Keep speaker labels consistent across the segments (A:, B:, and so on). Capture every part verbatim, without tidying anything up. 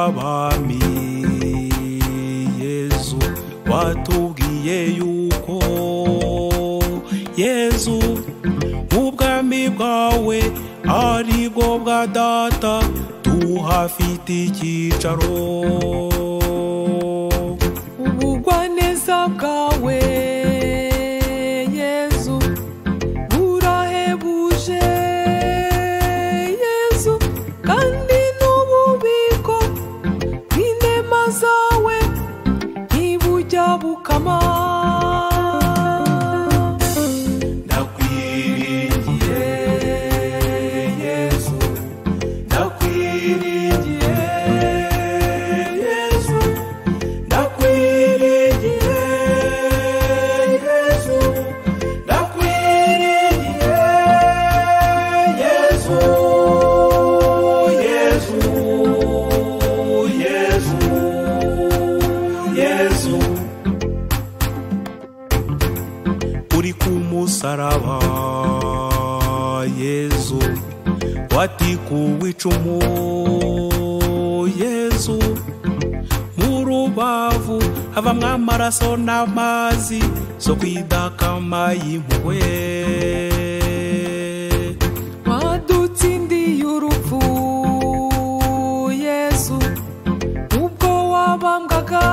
A: w'abami Yezu watubwiye yuko Yezu ubwami bwawe ari bwo bwa data tuhafite icyicaro
B: ubugwaneza bwawe Yezu burahebuje Yezu kandi n'ububiko bw'inema zawe ntibujya bukama
A: Ndakwiringiye Yezu Ndakwiringiye Yezu Ndakwiringiye Yezu Ndakwiringiye Yezu Yezu Yezu Yezu uri ku musaraba Yezu watikuwe icumu Yezu mu rubavu havamwo amaraso n'amazi so kwidakama y'impuhwe
B: wadutsindiye urupfu Yezu ubwo wabambwaga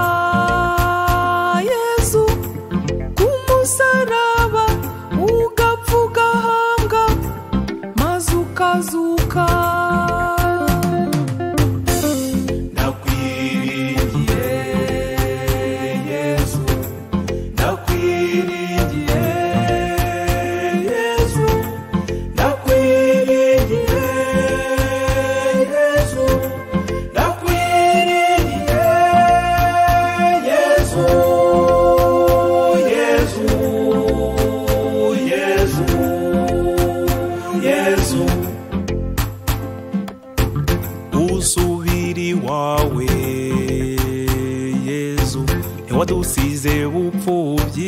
B: Yezu ku musaraba ugapfa ugahambwa maze ukazuka
A: Ndakwiringiye Yezu Ndakwiringiye Yezu Ndakwiringiye Yezu Ndakwiringiye Yezu Yezu Yezu Yezu usubiri wawe Yezu ntiwadusize bupfubyi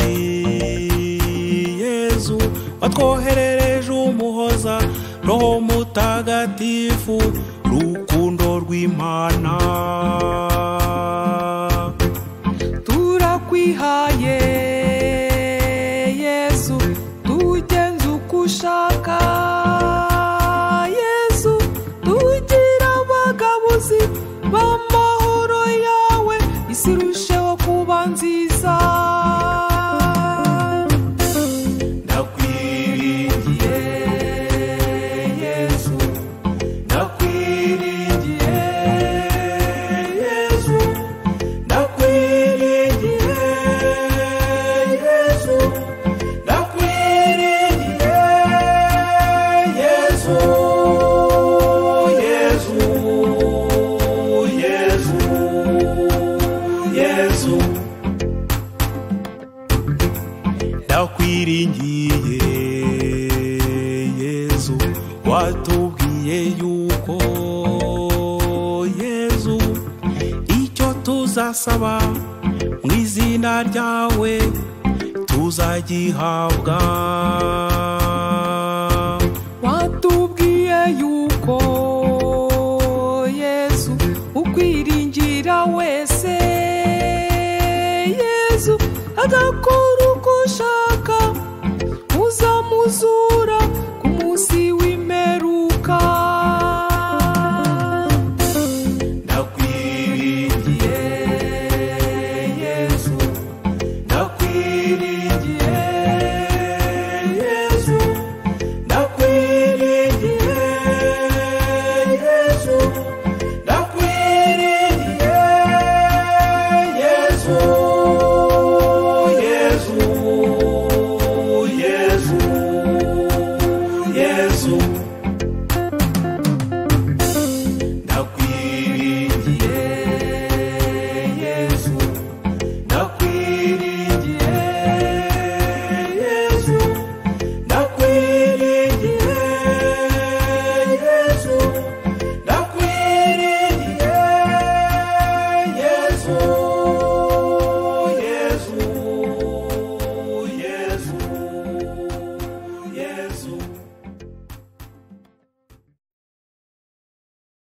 A: Yezu watwoherereje umuhoza Roho Mutagatifu rukundo rw'Imana
B: turakwihaye Yezu tugenze uko ushaka Yezu tugira abagabuzi b'amahoro yawe isi irusheho kuba nziza
A: Ndakwiringiye Yezu Ndakwiringiye Yezu Ndakwiringiye Yezu Ndakwiringiye Yezu Yezu Yezu Yezu Ndakwiringiye Yezu watubwiye yuko Yezu icyo tuzasaba mu izina ryawe tuzagihabwa
B: watubwiye yuko Yezu ukwiringira wese Yezu agakora uko ushaka uzamuzura ku munsi w'imperuka
A: Ndakwiringiye Yezu Ndakwiringiye Yezu Ndakwiringiye Yezu Ndakwiringiye Yezu Yezu Yezu Yezu